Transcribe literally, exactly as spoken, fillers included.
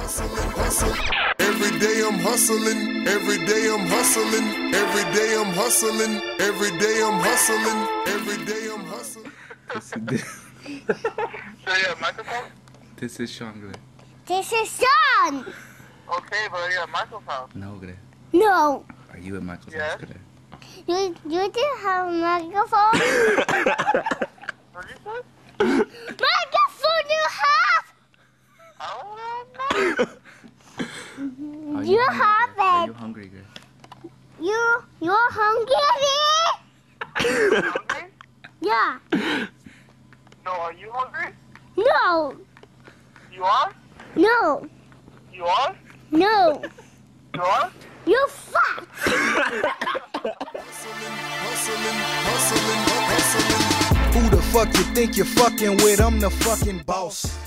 hustling, hustling. Every day I'm hustling, every day I'm hustling, every day I'm hustling, every day I'm hustling, every day I'm hustling. So you have a microphone? This is Sean Gray. This is Sean. Okay, but you have a microphone. No, Gray. No. Are you a microphone? Yes. Gray? You you do have a microphone? What did you say? Microphone you have? I don't know. Are You hungry, have Gray? Are it. you hungry, Gray? You you're hungry? You hungry? Yeah. No, are you hungry? No. You are? No. You are? No. You are? You're fat. Hustling, hustling, hustling, hustling. Who the fuck you think you're fucking with? I'm the fucking boss.